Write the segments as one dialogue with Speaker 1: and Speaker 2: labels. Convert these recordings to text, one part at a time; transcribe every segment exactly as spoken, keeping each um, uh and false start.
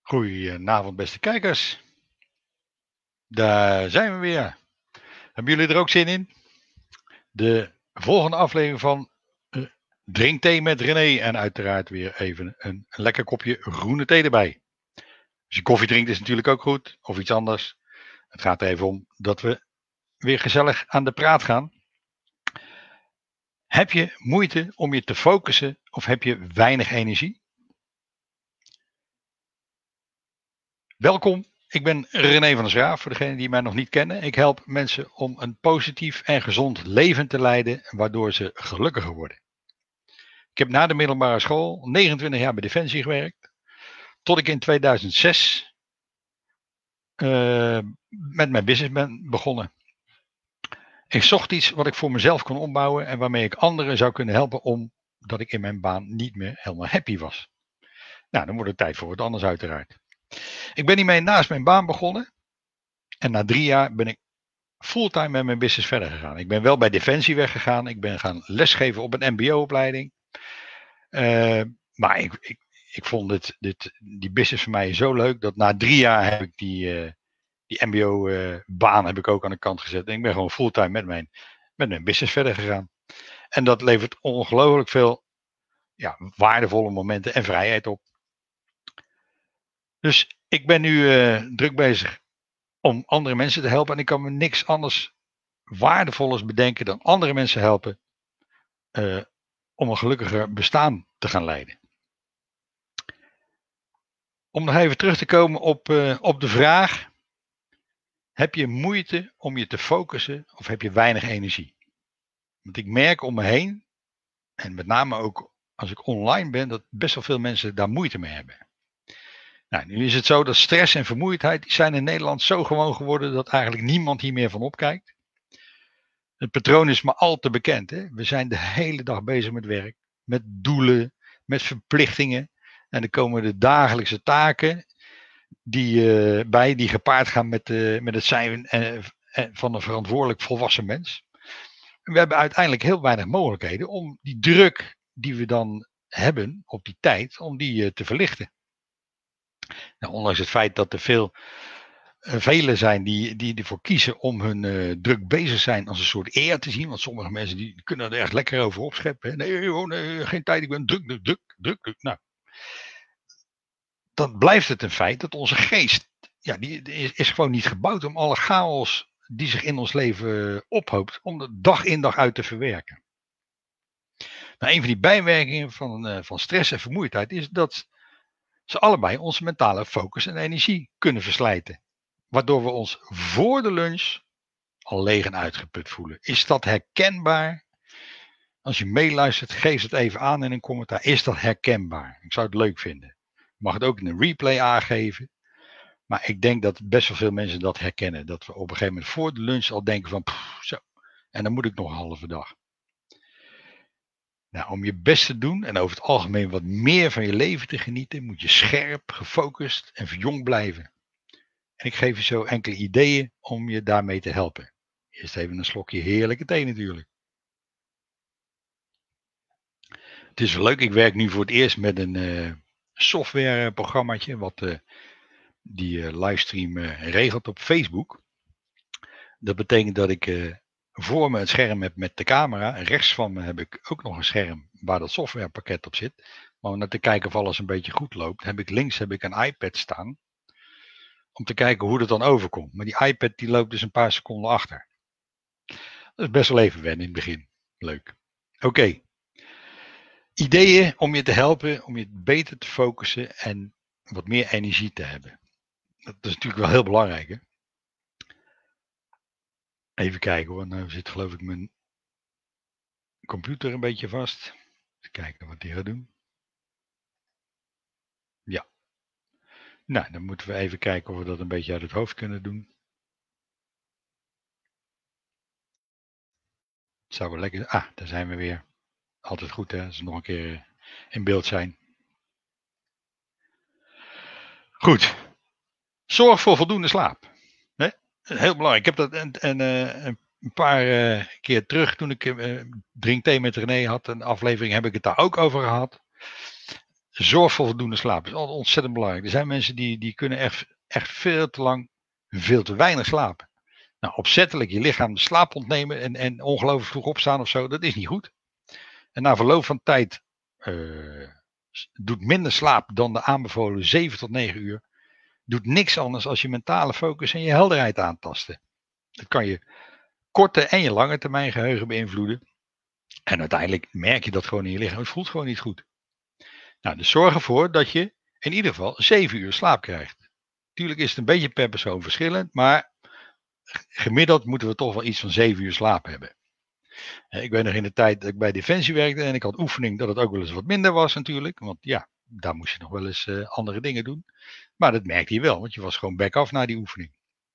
Speaker 1: Goedenavond, beste kijkers. Daar zijn we weer. Hebben jullie er ook zin in? De volgende aflevering van uh, Drink Thee met René. En uiteraard weer even een lekker kopje groene thee erbij. Als je koffie drinkt is natuurlijk ook goed. Of iets anders. Het gaat er even om dat we weer gezellig aan de praat gaan. Heb je moeite om je te focussen of heb je weinig energie? Welkom. Ik ben René van der Schraaf, voor degenen die mij nog niet kennen. Ik help mensen om een positief en gezond leven te leiden, waardoor ze gelukkiger worden. Ik heb na de middelbare school negenentwintig jaar bij Defensie gewerkt, tot ik in tweeduizend zes uh, met mijn business ben begonnen. Ik zocht iets wat ik voor mezelf kon opbouwen en waarmee ik anderen zou kunnen helpen, omdat ik in mijn baan niet meer helemaal happy was. Nou, dan wordt het tijd voor wat anders uiteraard. Ik ben hiermee naast mijn baan begonnen. En na drie jaar ben ik fulltime met mijn business verder gegaan. Ik ben wel bij Defensie weggegaan. Ik ben gaan lesgeven op een mbo-opleiding. Uh, maar ik, ik, ik vond dit, dit, die business voor mij zo leuk. Dat na drie jaar heb ik die, uh, die mbo-baan uh, heb ik ook aan de kant gezet. En ik ben gewoon fulltime met mijn, met mijn business verder gegaan. En dat levert ongelooflijk veel ja, waardevolle momenten en vrijheid op. Dus ik ben nu uh, druk bezig om andere mensen te helpen. En ik kan me niks anders waardevollers bedenken dan andere mensen helpen uh, om een gelukkiger bestaan te gaan leiden. Om nog even terug te komen op, uh, op de vraag. Heb je moeite om je te focussen of heb je weinig energie? Want ik merk om me heen, en met name ook als ik online ben, dat best wel veel mensen daar moeite mee hebben. Nou, nu is het zo dat stress en vermoeidheid, die zijn in Nederland zo gewoon geworden dat eigenlijk niemand hier meer van opkijkt. Het patroon is maar al te bekend. Hè? We zijn de hele dag bezig met werk, met doelen, met verplichtingen. En er komen de dagelijkse taken die, uh, bij die gepaard gaan met, uh, met het zijn uh, van een verantwoordelijk volwassen mens. En we hebben uiteindelijk heel weinig mogelijkheden om die druk die we dan hebben op die tijd, om die uh, te verlichten. Nou, ondanks het feit dat er veel uh, velen zijn die, die ervoor kiezen om hun uh, druk bezig zijn als een soort eer te zien. Want sommige mensen die kunnen er echt lekker over opscheppen. Hè? Nee, joh, nee, geen tijd, ik ben druk, druk, druk, druk, druk. Nou, dan blijft het een feit dat onze geest, ja, die is, is gewoon niet gebouwd om alle chaos die zich in ons leven ophoopt, om dat dag in dag uit te verwerken. Nou, een van die bijwerkingen van, uh, van stress en vermoeidheid is dat ze allebei onze mentale focus en energie kunnen verslijten. Waardoor we ons voor de lunch al leeg en uitgeput voelen. Is dat herkenbaar? Als je meeluistert, geef het even aan in een commentaar. Is dat herkenbaar? Ik zou het leuk vinden. Je mag het ook in een replay aangeven. Maar ik denk dat best wel veel mensen dat herkennen. Dat we op een gegeven moment voor de lunch al denken van pff, zo. En dan moet ik nog een halve dag. Nou, om je best te doen en over het algemeen wat meer van je leven te genieten, moet je scherp, gefocust en verjongd blijven. En ik geef je zo enkele ideeën om je daarmee te helpen. Eerst even een slokje heerlijke thee natuurlijk. Het is wel leuk, ik werk nu voor het eerst met een uh, softwareprogrammaatje wat uh, die uh, livestream uh, regelt op Facebook. Dat betekent dat ik uh, voor me het scherm heb met de camera. Rechts van me heb ik ook nog een scherm waar dat softwarepakket op zit. Maar om naar te kijken of alles een beetje goed loopt, heb ik links heb ik een iPad staan. Om te kijken hoe het dan overkomt. Maar die iPad die loopt dus een paar seconden achter. Dat is best wel even wennen in het begin. Leuk. Oké. Okay. Ideeën om je te helpen, om je beter te focussen en wat meer energie te hebben. Dat is natuurlijk wel heel belangrijk, hè? Even kijken hoor, nou zit geloof ik mijn computer een beetje vast. Even kijken wat die gaat doen. Ja. Nou, dan moeten we even kijken of we dat een beetje uit het hoofd kunnen doen. Het zou wel lekker. Ah, daar zijn we weer. Altijd goed hè, als we nog een keer in beeld zijn. Goed. Zorg voor voldoende slaap. Hè? Heel belangrijk. Ik heb dat een, een, een paar uh, keer terug, toen ik uh, Drink Thee met René had, een aflevering, heb ik het daar ook over gehad. Zorg voor voldoende slaap. Dat is altijd ontzettend belangrijk. Er zijn mensen die, die kunnen echt, echt veel te lang, veel te weinig slapen. Nou, opzettelijk je lichaam de slaap ontnemen en, en ongelooflijk vroeg opstaan of zo, dat is niet goed. En na verloop van tijd uh, doet minder slaap dan de aanbevolen zeven tot negen uur. Doet niks anders als je mentale focus en je helderheid aantasten. Dat kan je korte en je lange termijn geheugen beïnvloeden. En uiteindelijk merk je dat gewoon in je lichaam. Het voelt gewoon niet goed. Nou, dus zorg ervoor dat je in ieder geval zeven uur slaap krijgt. Tuurlijk is het een beetje per persoon verschillend, maar gemiddeld moeten we toch wel iets van zeven uur slaap hebben. Ik weet nog in de tijd dat ik bij Defensie werkte en ik had oefening dat het ook wel eens wat minder was natuurlijk. Want ja, daar moest je nog wel eens uh, andere dingen doen. Maar dat merkte je wel, want je was gewoon back af na die oefening.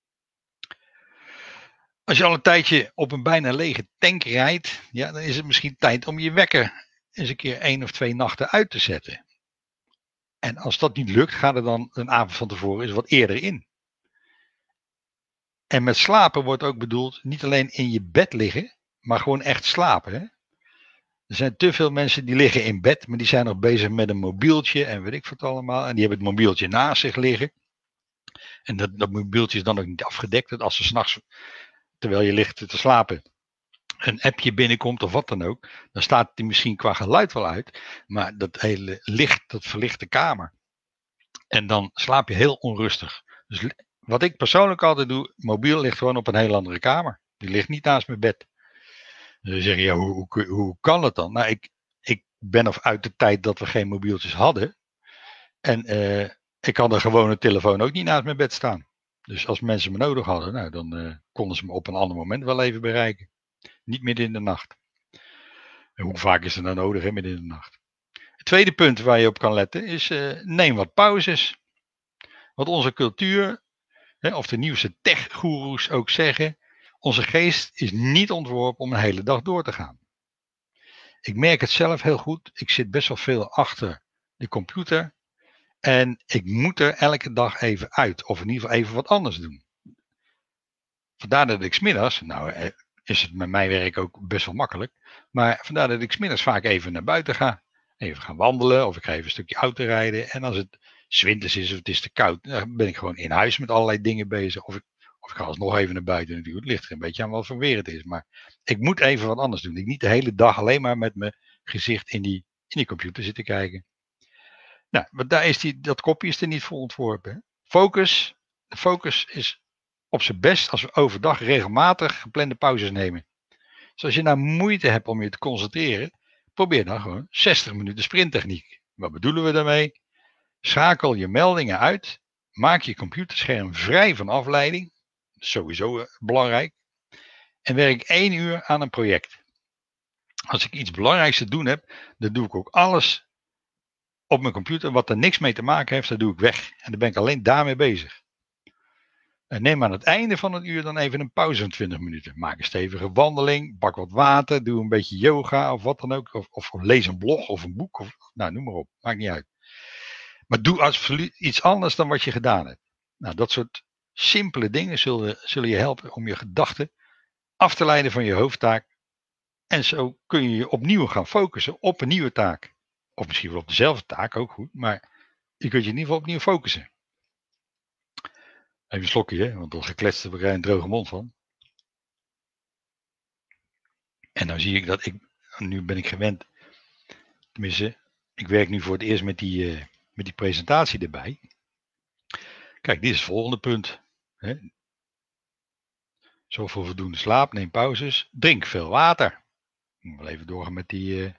Speaker 1: Als je al een tijdje op een bijna lege tank rijdt, ja, dan is het misschien tijd om je wekker eens een keer één of twee nachten uit te zetten. En als dat niet lukt, ga er dan een avond van tevoren eens wat eerder in. En met slapen wordt ook bedoeld niet alleen in je bed liggen, maar gewoon echt slapen. Hè? Er zijn te veel mensen die liggen in bed, maar die zijn nog bezig met een mobieltje en weet ik wat allemaal. En die hebben het mobieltje naast zich liggen. En dat, dat mobieltje is dan ook niet afgedekt. Dat als er 's nachts, terwijl je ligt te slapen, een appje binnenkomt of wat dan ook, dan staat die misschien qua geluid wel uit. Maar dat hele licht, dat verlicht de kamer. En dan slaap je heel onrustig. Dus wat ik persoonlijk altijd doe, mobiel ligt gewoon op een heel andere kamer. Die ligt niet naast mijn bed. Dus dan zeg je, ja, hoe, hoe, hoe kan het dan? Nou, ik, ik ben of uit de tijd dat we geen mobieltjes hadden. En uh, ik had een gewone telefoon ook niet naast mijn bed staan. Dus als mensen me nodig hadden, nou, dan uh, konden ze me op een ander moment wel even bereiken. Niet midden in de nacht. En hoe vaak is het nou nodig, hè, midden in de nacht? Het tweede punt waar je op kan letten is, uh, neem wat pauzes. Want onze cultuur, hè, of de nieuwste tech-goeroes ook zeggen, onze geest is niet ontworpen om een hele dag door te gaan. Ik merk het zelf heel goed. Ik zit best wel veel achter de computer. En ik moet er elke dag even uit. Of in ieder geval even wat anders doen. Vandaar dat ik 's middags, nou is het met mijn werk ook best wel makkelijk. Maar vandaar dat ik 's middags vaak even naar buiten ga. Even gaan wandelen of ik ga even een stukje auto rijden. En als het 's winters is of het is te koud, dan ben ik gewoon in huis met allerlei dingen bezig. Of ik, of ik ga alsnog even naar buiten natuurlijk. Het ligt er een beetje aan wat voor weer het is. Maar ik moet even wat anders doen. Ik niet de hele dag alleen maar met mijn gezicht in die, in die computer zitten kijken. Nou, maar daar is die, dat kopje is er niet voor ontworpen. Hè? Focus. De focus is op zijn best als we overdag regelmatig geplande pauzes nemen. Dus als je nou moeite hebt om je te concentreren, probeer dan gewoon zestig minuten sprinttechniek. Wat bedoelen we daarmee? Schakel je meldingen uit. Maak je computerscherm vrij van afleiding. Dat is sowieso uh, belangrijk. En werk één uur aan een project. Als ik iets belangrijks te doen heb, dan doe ik ook alles op mijn computer wat er niks mee te maken heeft, dat doe ik weg. En dan ben ik alleen daarmee bezig. En neem aan het einde van het uur dan even een pauze van twintig minuten. Maak een stevige wandeling, bak wat water, doe een beetje yoga of wat dan ook. Of, of lees een blog of een boek, of, nou noem maar op, maakt niet uit. Maar doe absoluut iets anders dan wat je gedaan hebt. Nou, dat soort simpele dingen zullen, zullen je helpen om je gedachten af te leiden van je hoofdtaak. En zo kun je je opnieuw gaan focussen op een nieuwe taak. Of misschien wel op dezelfde taak, ook goed. Maar je kunt je in ieder geval opnieuw focussen. Even een slokje, hè, want dan gekletst heb ik er een droge mond van. En dan zie ik dat ik, nu ben ik gewend, tenminste, ik werk nu voor het eerst met die, uh, met die presentatie erbij. Kijk, dit is het volgende punt. Hè. Zorg voor voldoende slaap, neem pauzes, drink veel water. Ik moet wel even doorgaan met die... Uh,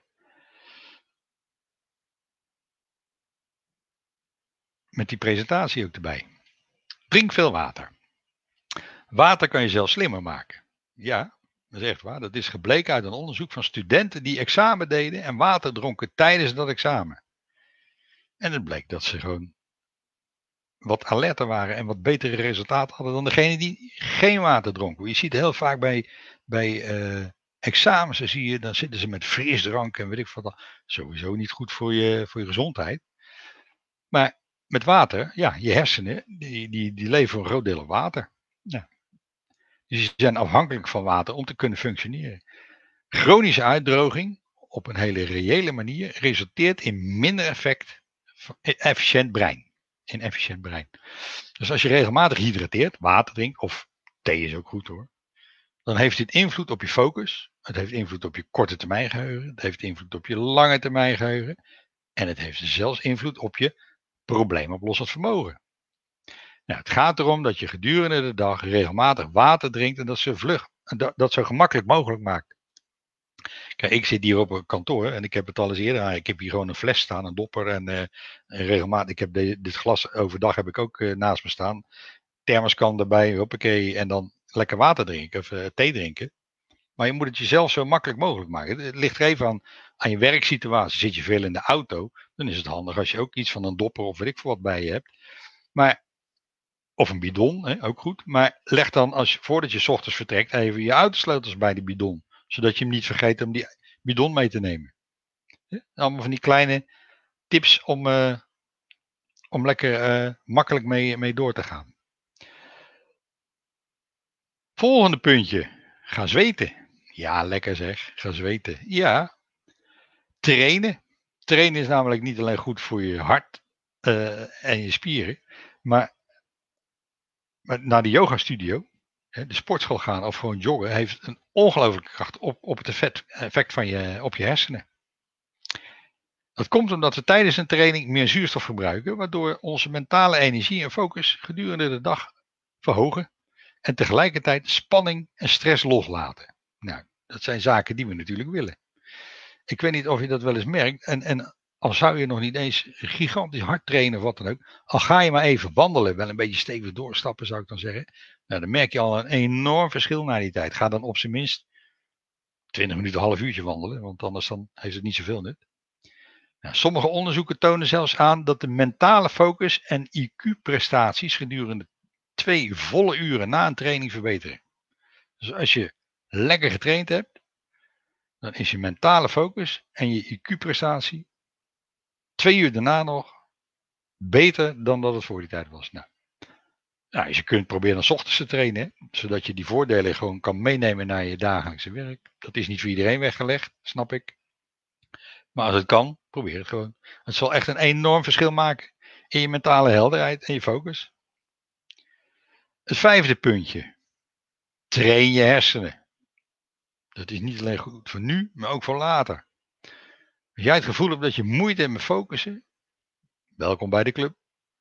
Speaker 1: met die presentatie ook erbij. Drink veel water. Water kan je zelf slimmer maken. Ja, dat is echt waar. Dat is gebleken uit een onderzoek van studenten die examen deden en water dronken tijdens dat examen. En het bleek dat ze gewoon wat alerter waren en wat betere resultaten hadden dan degene die geen water dronken. Je ziet heel vaak bij, bij uh, examens, dan zie je, dan zitten ze met frisdrank en weet ik wat. Sowieso niet goed voor je, voor je gezondheid. Maar met water, ja, je hersenen, die, die, die leven voor een groot deel op water. Ja. Dus die zijn afhankelijk van water om te kunnen functioneren. Chronische uitdroging, op een hele reële manier, resulteert in minder effect efficiënt brein. In efficiënt brein. Dus als je regelmatig hydrateert, water drinkt, of thee is ook goed hoor, dan heeft dit invloed op je focus. Het heeft invloed op je korte termijn geheugen. Het heeft invloed op je lange termijn geheugen. En het heeft zelfs invloed op je probleemoplossend vermogen. Nou, het gaat erom dat je gedurende de dag regelmatig water drinkt en dat ze vlug, dat, dat zo gemakkelijk mogelijk maakt. Kijk, ik zit hier op een kantoor en ik heb het al eens eerder. Ik heb hier gewoon een fles staan, een dopper en, uh, en regelmatig. Ik heb de, dit glas overdag heb ik ook uh, naast me staan. Thermoskan erbij, hoppakee, en dan lekker water drinken of uh, thee drinken. Maar je moet het jezelf zo makkelijk mogelijk maken. Het ligt er even aan, aan je werksituatie. Zit je veel in de auto, dan is het handig als je ook iets van een dopper of weet ik veel wat bij je hebt. Maar, of een bidon, hè, ook goed. Maar leg dan, als je, voordat je 's ochtends vertrekt, even je autosleutels bij de bidon. Zodat je hem niet vergeet om die bidon mee te nemen. Ja? Allemaal van die kleine tips om, uh, om lekker uh, makkelijk mee, mee door te gaan. Volgende puntje. Ga zweten. Ja, lekker zeg. Ga zweten. Ja. Trainen. Trainen is namelijk niet alleen goed voor je hart uh, en je spieren. Maar, maar naar de yoga studio, hè, de sportschool gaan of gewoon joggen, heeft een ongelooflijke kracht op, op het effect, effect van je, op je hersenen. Dat komt omdat we tijdens een training meer zuurstof verbruiken, waardoor onze mentale energie en focus gedurende de dag verhogen. En tegelijkertijd spanning en stress loslaten. Nou, dat zijn zaken die we natuurlijk willen. Ik weet niet of je dat wel eens merkt. En, en al zou je nog niet eens gigantisch hard trainen of wat dan ook. Al ga je maar even wandelen, wel een beetje stevig doorstappen zou ik dan zeggen. Nou, dan merk je al een enorm verschil na die tijd. Ga dan op zijn minst twintig minuten, een half uurtje wandelen. Want anders dan heeft het niet zoveel nut. Nou, sommige onderzoeken tonen zelfs aan dat de mentale focus en I Q-prestaties gedurende twee volle uren na een training verbeteren. Dus als je lekker getraind hebt, dan is je mentale focus en je I Q-prestatie twee uur daarna nog beter dan dat het voor die tijd was. Nou, nou je kunt proberen 's ochtends te trainen, hè, zodat je die voordelen gewoon kan meenemen naar je dagelijkse werk. Dat is niet voor iedereen weggelegd, snap ik. Maar als het kan, probeer het gewoon. Het zal echt een enorm verschil maken in je mentale helderheid en je focus. Het vijfde puntje. Train je hersenen. Dat is niet alleen goed voor nu, maar ook voor later. Als jij het gevoel hebt dat je moeite hebt met focussen, welkom bij de club.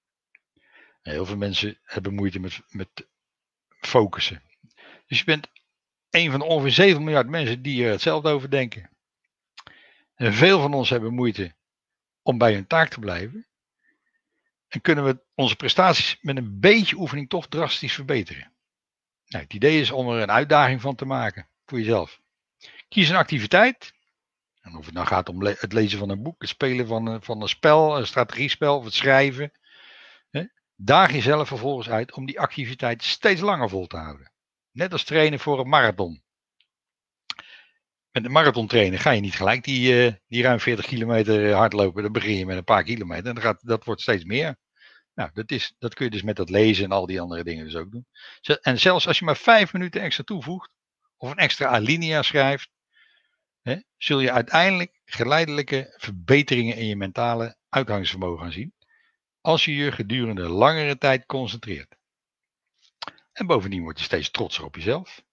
Speaker 1: Heel veel mensen hebben moeite met, met focussen. Dus je bent een van de ongeveer zeven miljard mensen die er hetzelfde over denken. En veel van ons hebben moeite om bij hun taak te blijven. En kunnen we onze prestaties met een beetje oefening toch drastisch verbeteren. Nou, het idee is om er een uitdaging van te maken voor jezelf. Kies een activiteit. En of het nou gaat om le- het lezen van een boek, het spelen van een, van een spel, een strategiespel of het schrijven. Hè? Daag jezelf vervolgens uit om die activiteit steeds langer vol te houden. Net als trainen voor een marathon. Met een marathon trainen ga je niet gelijk die, uh, die ruim veertig kilometer hardlopen. Dan begin je met een paar kilometer en dan gaat, dat wordt steeds meer. Nou, dat, is, dat kun je dus met dat lezen en al die andere dingen dus ook doen. En zelfs als je maar vijf minuten extra toevoegt, of een extra alinea schrijft, hè, zul je uiteindelijk geleidelijke verbeteringen in je mentale uithoudingsvermogen gaan zien, als je je gedurende langere tijd concentreert. En bovendien word je steeds trotser op jezelf.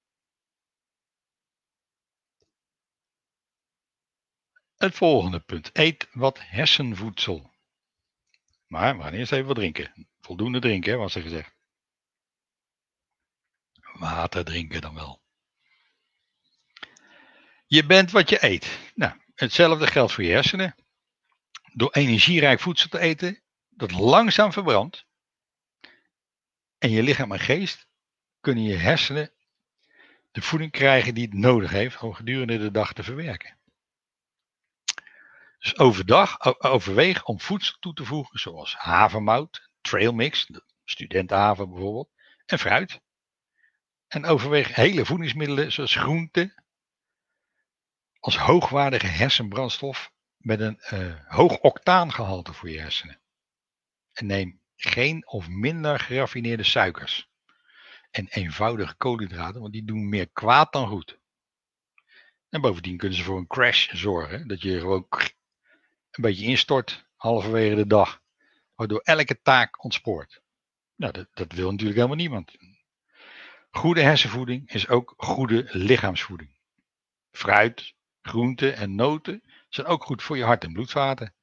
Speaker 1: Het volgende punt. Eet wat hersenvoedsel. Maar we gaan eerst even wat drinken. Voldoende drinken, hè, was er gezegd. Water drinken dan wel. Je bent wat je eet. Nou, hetzelfde geldt voor je hersenen. Door energierijk voedsel te eten, dat langzaam verbrandt, en je lichaam en geest kunnen je hersenen de voeding krijgen die het nodig heeft om gedurende de dag te verwerken. Dus overdag overweeg om voedsel toe te voegen zoals havermout, trailmix, studentenhaver bijvoorbeeld, en fruit. En overweeg hele voedingsmiddelen zoals groenten als hoogwaardige hersenbrandstof met een uh, hoog octaangehalte voor je hersenen. En neem geen of minder geraffineerde suikers en eenvoudige koolhydraten, want die doen meer kwaad dan goed. En bovendien kunnen ze voor een crash zorgen, dat je gewoon een beetje instort halverwege de dag. waardoor elke taak ontspoort. Nou, dat, dat wil natuurlijk helemaal niemand. Goede hersenvoeding is ook goede lichaamsvoeding. Fruit, groenten en noten zijn ook goed voor je hart- en bloedvaten.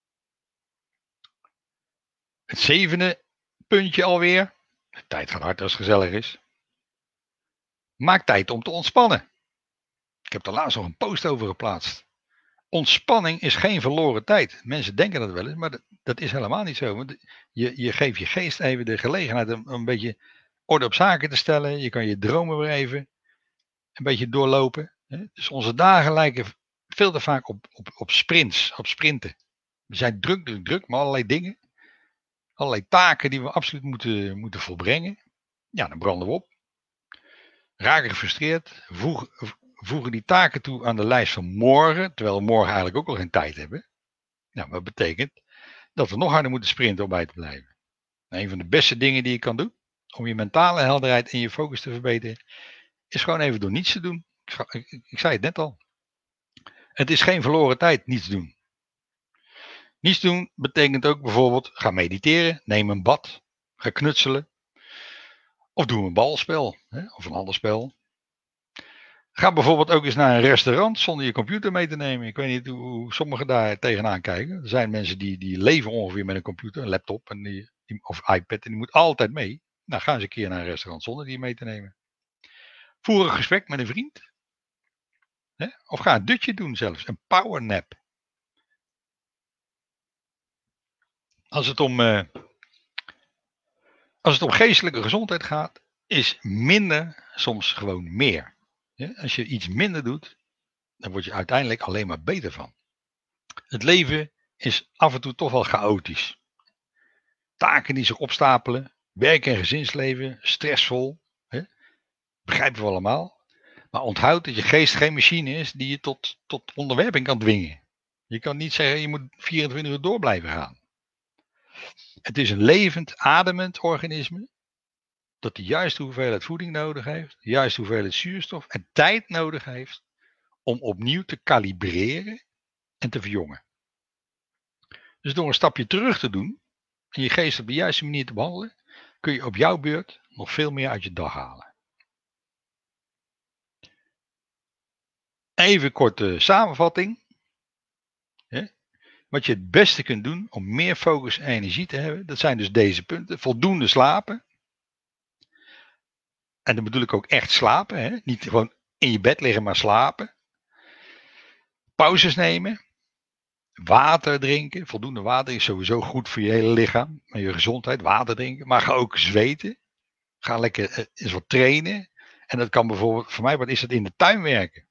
Speaker 1: Het zevende puntje alweer. De tijd gaat hard als het gezellig is. Maak tijd om te ontspannen. Ik heb er laatst nog een post over geplaatst. Ontspanning is geen verloren tijd. Mensen denken dat wel eens, maar dat, dat is helemaal niet zo. Want je, je geeft je geest even de gelegenheid om een beetje orde op zaken te stellen. Je kan je dromen weer even een beetje doorlopen. Dus onze dagen lijken veel te vaak op, op, op sprints, op sprinten. We zijn druk, druk, druk met allerlei dingen. Allerlei taken die we absoluut moeten, moeten volbrengen. Ja, dan branden we op. Raken gefrustreerd. Voegen, voegen die taken toe aan de lijst van morgen. Terwijl we morgen eigenlijk ook al geen tijd hebben. Nou, dat betekent dat we nog harder moeten sprinten om bij te blijven. Nou, een van de beste dingen die je kan doen om je mentale helderheid en je focus te verbeteren, is gewoon even door niets te doen. Ik, ik, ik zei het net al. Het is geen verloren tijd niets doen. Niets doen betekent ook bijvoorbeeld ga mediteren, neem een bad, ga knutselen. Of doe een balspel hè, of een ander spel. Ga bijvoorbeeld ook eens naar een restaurant zonder je computer mee te nemen. Ik weet niet hoe sommigen daar tegenaan kijken. Er zijn mensen die, die leven ongeveer met een computer, een laptop en die, of iPad en die moet altijd mee. Nou, ga eens een keer naar een restaurant zonder die mee te nemen. Voer een gesprek met een vriend. Hè? Of ga een dutje doen zelfs, een powernap. Als het om, uh, als het om geestelijke gezondheid gaat, is minder soms gewoon meer. Ja? Als je iets minder doet, dan word je uiteindelijk alleen maar beter van. Het leven is af en toe toch wel chaotisch. Taken die zich opstapelen, werk en gezinsleven, stressvol. Hè? Begrijpen we allemaal. Maar onthoud dat je geest geen machine is die je tot, tot onderwerping kan dwingen. Je kan niet zeggen je moet vierentwintig uur door blijven gaan. Het is een levend, ademend organisme dat de juiste hoeveelheid voeding nodig heeft, de juiste hoeveelheid zuurstof en tijd nodig heeft om opnieuw te kalibreren en te verjongen. Dus door een stapje terug te doen en je geest op de juiste manier te behandelen, kun je op jouw beurt nog veel meer uit je dag halen. Even korte samenvatting. Wat je het beste kunt doen om meer focus en energie te hebben, dat zijn dus deze punten. Voldoende slapen. En dan bedoel ik ook echt slapen. Hè? Niet gewoon in je bed liggen, maar slapen. Pauzes nemen. Water drinken. Voldoende water is sowieso goed voor je hele lichaam. En je gezondheid. Water drinken. Maar ga ook zweten. Ga lekker eens wat trainen. En dat kan bijvoorbeeld, voor mij wat is dat, in de tuin werken.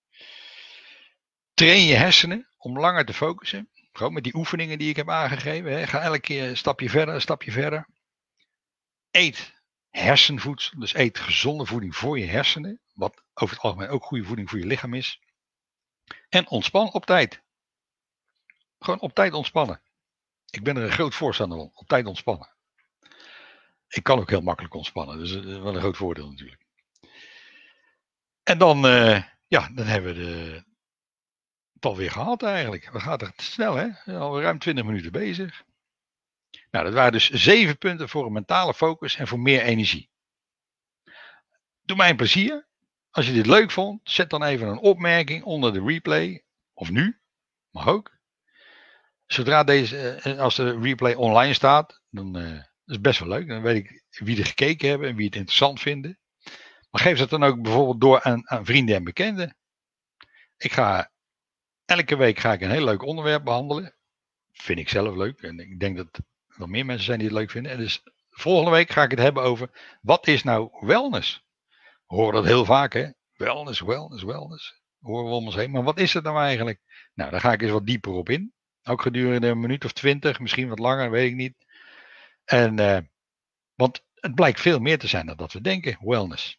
Speaker 1: Train je hersenen om langer te focussen. Gewoon met die oefeningen die ik heb aangegeven. Hè. Ga elke keer een stapje verder, een stapje verder. Eet hersenvoedsel. Dus eet gezonde voeding voor je hersenen. Wat over het algemeen ook goede voeding voor je lichaam is. En ontspan op tijd. Gewoon op tijd ontspannen. Ik ben er een groot voorstander van. Op tijd ontspannen. Ik kan ook heel makkelijk ontspannen. Dus dat is wel een groot voordeel natuurlijk. En dan, uh, ja, dan hebben we de, het alweer gehad eigenlijk. We gaan er snel, hè? Al ruim twintig minuten bezig. Nou, dat waren dus zeven punten voor een mentale focus en voor meer energie. Doe mij een plezier. Als je dit leuk vond, zet dan even een opmerking onder de replay. Of nu, mag ook. Zodra deze, als de replay online staat, dan uh, is het best wel leuk. Dan weet ik wie er gekeken hebben en wie het interessant vinden. Maar geef dat dan ook bijvoorbeeld door aan, aan vrienden en bekenden. Ik ga, elke week ga ik een heel leuk onderwerp behandelen. Vind ik zelf leuk. En ik denk dat er nog meer mensen zijn die het leuk vinden. En dus volgende week ga ik het hebben over, wat is nou wellness? We horen dat heel vaak, hè? Wellness, wellness, wellness. Horen we om ons heen. Maar wat is het nou eigenlijk? Nou, daar ga ik eens wat dieper op in. Ook gedurende een minuut of twintig, misschien wat langer, weet ik niet. En, uh, want het blijkt veel meer te zijn dan dat we denken, wellness.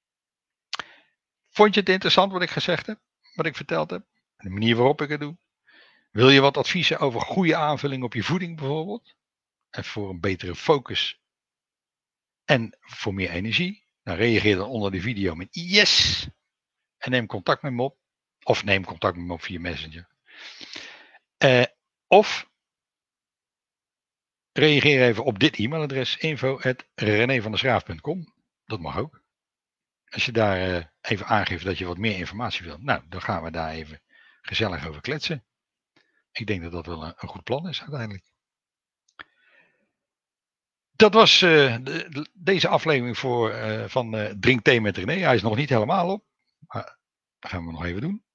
Speaker 1: Vond je het interessant wat ik gezegd heb? Wat ik verteld heb? De manier waarop ik het doe? Wil je wat adviezen over goede aanvulling op je voeding bijvoorbeeld? En voor een betere focus. En voor meer energie? Nou, reageer dan onder de video met yes! En neem contact met me op. Of neem contact met me op via Messenger. Uh, of reageer even op dit e-mailadres info at renévanderschraaf punt com. Dat mag ook. Als je daar uh, even aangeeft dat je wat meer informatie wilt, nou, dan gaan we daar even gezellig over kletsen. Ik denk dat dat wel een, een goed plan is uiteindelijk. Dat was uh, de, de, deze aflevering voor, uh, van uh, Drink Thee met René. Hij is nog niet helemaal op, maar dat gaan we nog even doen.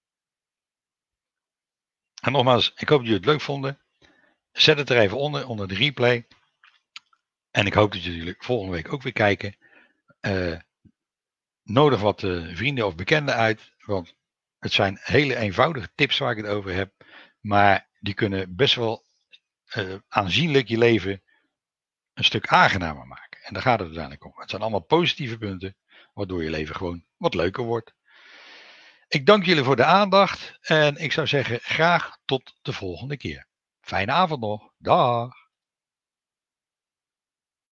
Speaker 1: En nogmaals, ik hoop dat jullie het leuk vonden. Zet het er even onder, onder de replay. En ik hoop dat jullie volgende week ook weer kijken. Uh, nodig wat uh, vrienden of bekenden uit. Want het zijn hele eenvoudige tips waar ik het over heb. Maar die kunnen best wel uh, aanzienlijk je leven een stuk aangenamer maken. En daar gaat het uiteindelijk om. Het zijn allemaal positieve punten. Waardoor je leven gewoon wat leuker wordt. Ik dank jullie voor de aandacht. En ik zou zeggen graag tot de volgende keer. Fijne avond nog. Dag.